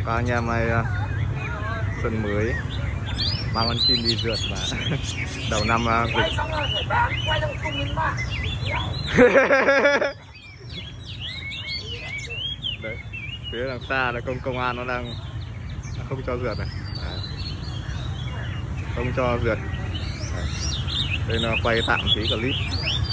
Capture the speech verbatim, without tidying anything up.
Có anh em này xuân mới mang con chim đi rượt mà đầu năm dịch. Đấy, phía đằng xa là công công an nó đang không cho rượt này. Đấy. Không cho rượt. Đấy. Đây là quay tạm tí clip.